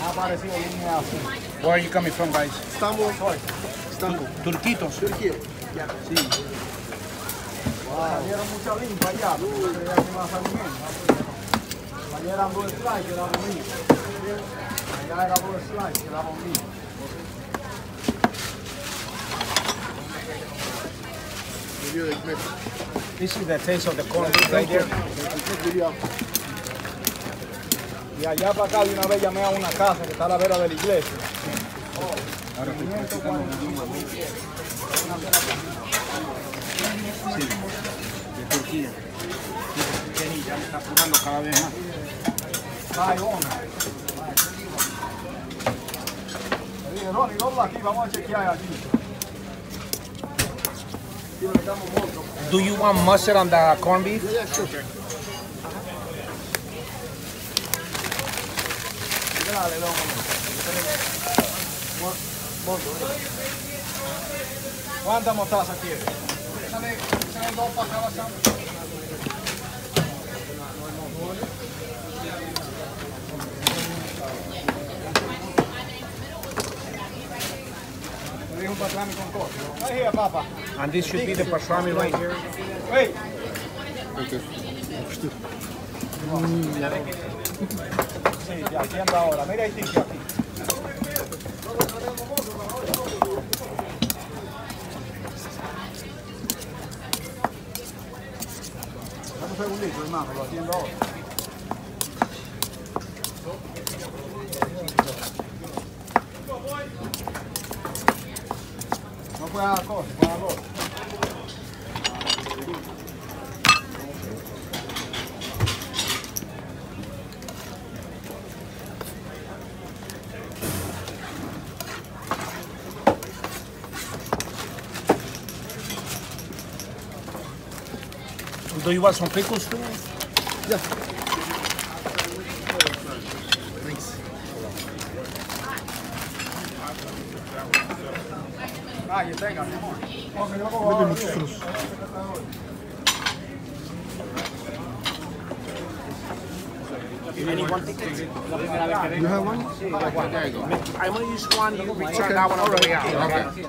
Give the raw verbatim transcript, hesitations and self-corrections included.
Where are you coming from, guys? Estamos. Estamos. Turquitos. Turquía. Ya. Sí. Salieron mucha limpa allá, porque creía que iba a salir bien. Allá era Blue Slide, que era bonito. Allá era Blue Slide, que era bonito. This is the taste of the corn beef right there. Y allá para acá de una vez llamé a una casa que está a la vera de la iglesia. Ahora estoy practicando el idioma sí, de Turquía. Kenny ya me está apurando cada vez más. Ay, ona. Le dije, Ronnie, dobla aquí, vamos a chequear aquí. Do you want mustard on the corned beef? Yeah, sure. Dale, don. ¿Cuántas mostazas quieres? Sale, sale dos para cada sándwich. Me dijo un pastrami con cosas. Right here, papa. And this should be the pastrami right here. Wait. Sí, ya, aquí anda ahora. Mira ahí, tío, aquí. Dame un segundito, hermano, lo atiendo ahora. No puede dar cosas, puede dar cosas. Do you want some pickles too? Yeah. Thanks. Ah, you tenga, mi amor. Vete muchos frutos. Anyone ticket? You have one? I'm going to use one, you return that one on the way out. Okay.